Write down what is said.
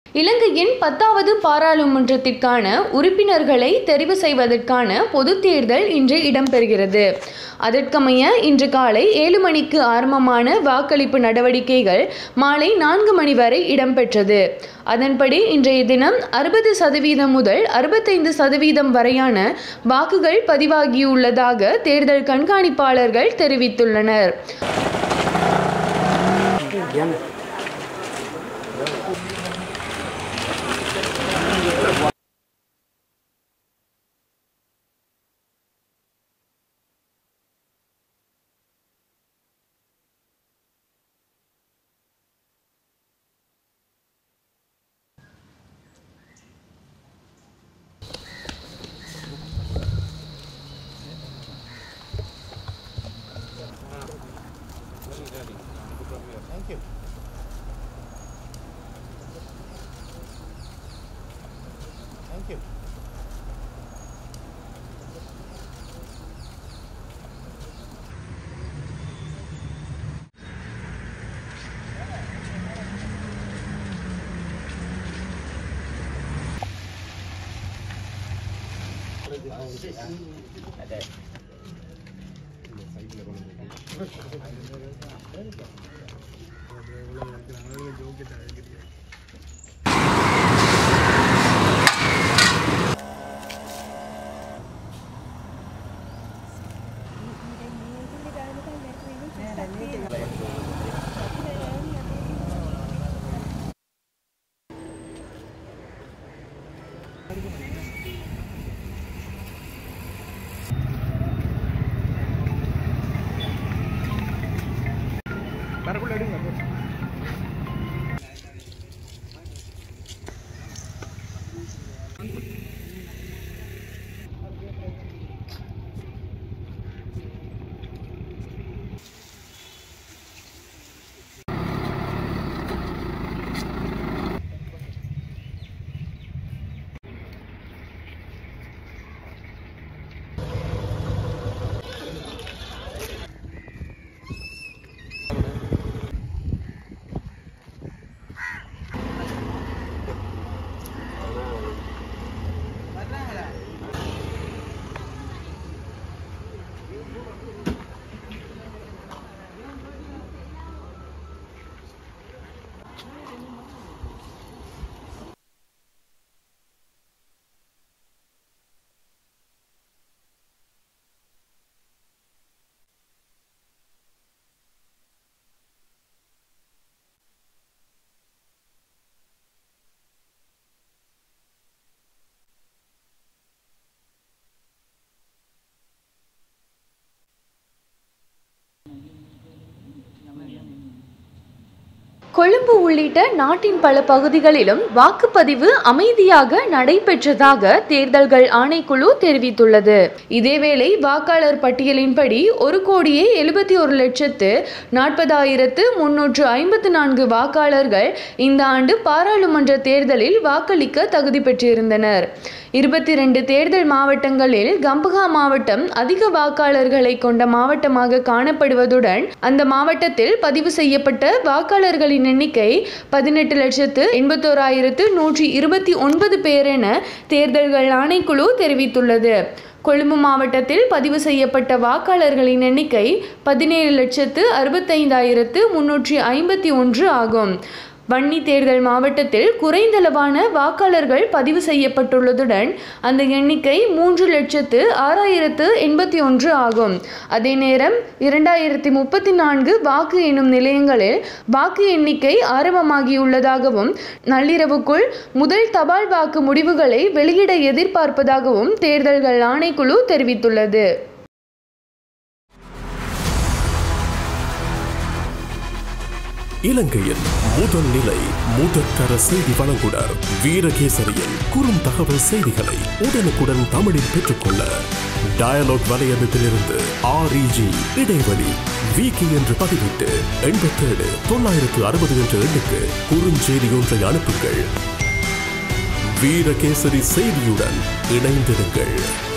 இலங்கையின் 10வது பாராளுமன்றத்திற்கான உறுப்பினர்களை தெரிவு செய்வதற்கான பொதுத் தேர்தல் இன்று இடம்பெறுகிறது. அதற்கமைய இன்று காலை 7 மணிக்கு ஆரம்பமான வாக்களிப்பு நடவடிக்கைகள் மாலை 4 மணி வரை இடம்பெற்றது. அதன்படி இன்றைய தினம் 60% முதல் 65% வரையான வாக்குகள் பதிவாகியுள்ளதாக தேர்தல் கண்காணிப்பாளர்கள் தெரிவித்துள்ளனர். Thank you. Thank you. Colombo உள்ளிட்ட நாட்டின் பல பகுதிகளிலும் வாக்குப்பதிவு அமைதியாக நடைபெற்றதாக தேர்தல்கள் ஆணைக்குழு தெரிவித்துள்ளது. இதேவேளை வாக்காளர் பட்டியலின்படி 1,71,40,354 வாக்காளர்கள் இந்த ஆண்டு பாராளுமன்ற தேர்தலில் வாக்களிக்க தகுதி பெற்றிருந்தனர். 22 தேர்தல் மாவட்டங்களில் கம்பஹா மாவட்டம் அதிக வாக்காளர்களை கொண்ட மாவட்டமாக காணப்படுவதுடன் அந்த மாவட்டத்தில் பதிவு செய்யப்பட்ட வாக்காளர்களின் எண்ணிக்கை 18,81,129 பேர் என தேர்தல்கள் ஆணைக்குழு தெரிவித்துள்ளது. கொழும்பு மாவட்டத்தில் பதிவு செய்யப்பட்ட வாக்காளர்களின் எண்ணிக்கை 17,65,351 ஆகும். வன்னி தேர்தல் மாவட்டத்தில் குறைந்தளவான வாக்காளர்கள் பதிவு செய்யப்பட்டுள்ளதுடன் அந்த எண்ணிக்கை 3,06,081 ஆகும். அதே நேரம் 2034 வாக்கு எண்ணும் நிலையங்களில் வாக்கு எண்ணிக்கை ஆரம்பமாகியுள்ளதாகவும் நள்ளிரவுக்குள் முதல் தபால் வாக்கு முடிவுகளை வெளியிட எதிர்பார்ப்பதாகவும் தேர்தல்கள் ஆணைக்குழு தெரிவித்துள்ளது. இலங்கையின் முதல் நிலை முதற்தர செய்தி வழங்குனர் வீரகேசரியின் குறும் தகவல் செய்திகளை உடனுக்குடன் தமிழில் பெற்றுக்கொள்ள டயலாக் வலையமைப்பிலிருந்து REG இடைவெளி வீக்கி என்று பதிவிட்டு 87 960 என்ற எண்ணுக்கு குறுஞ்செய்தி ஒன்றை அனுப்புங்கள். வீரகேசரி செய்தியுடன் இணைந்திருங்கள்.